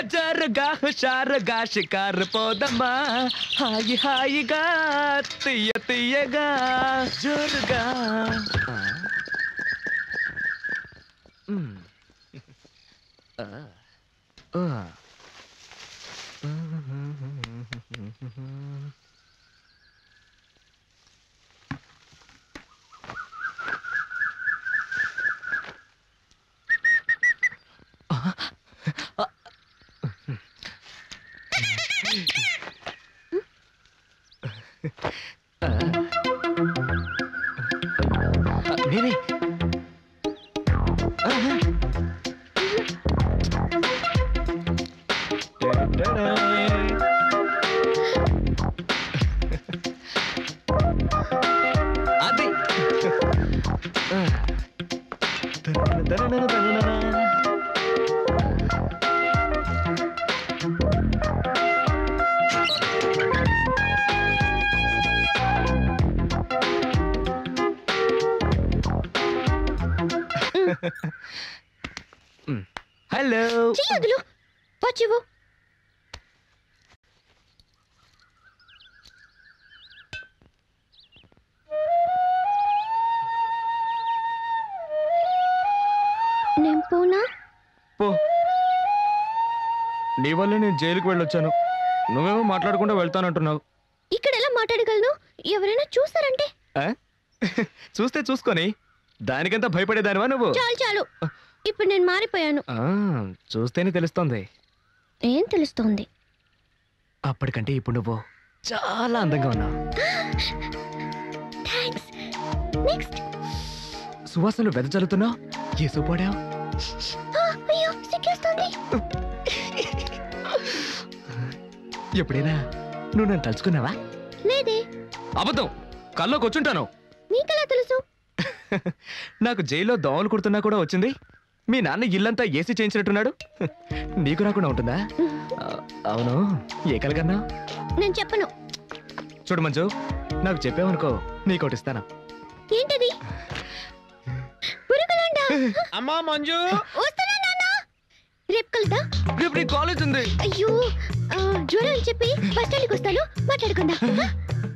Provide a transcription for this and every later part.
జరగా హుషారుగా షికారు పోదమ్మా హాయి హాయిగా తీయ తీయగా జోరుగా నేనే అది హలో చెయ్యదులు వచ్చివు నేను పోనా పో నీ వల్ల నేను జైలుకి వెళ్ళొచ్చాను నువ్వేమో మాట్లాడకుండా వెళ్తానంటున్నావు ఇక్కడ ఎలా మాట్లాడగలను ఎవరైనా చూస్తారంటే చూస్తే చూసుకొని దానికంతా భయపడేదానివా నువ్వు చాలు చాలు ఇప్పుడు నేను మారిపోయాను చూస్తేనే తెలుస్తోంది ఏం తెలుస్తోంది అప్పటికంటే ఇప్పుడు నువ్వు చాలా అందంగా ఉన్నావు థాంక్స్ నెక్స్ట్ సువాసనలు వెదజల్లుతున్నావు ఏ సూపాడావు అయ్యో సిగ్గేస్తుంది ఎప్పుడైనా నువ్వు నన్ను తలుచుకున్నావా లేదే అబద్ధం కల్లోకి వచ్చుంటాను నీకెలా తెలుసు నాకు జైల్లో దోమలు కుడుతున్నా కూడా వచ్చింది మీ నాన్న ఇల్లంతా ఏసీ చేయించినట్టున్నాడు నీకు రాకుండా ఉంటుందా అవును ఏ కలగన్నా నేను చెప్పను చూడు మంజు నాకు చెప్పావనుకో నీకోటి ఇస్తాను ఏంటది పురుగులండా అమ్మా మంజు వస్తున్నా నాన్న రేపు కలుద్దా రేపు నీ కాలేజ్ ఉంది అయ్యో జ్వరం అని చెప్పి బస్ స్టాండ్కి వస్తాను మాట్లాడుకుందా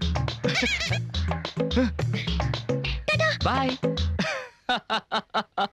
బాయ్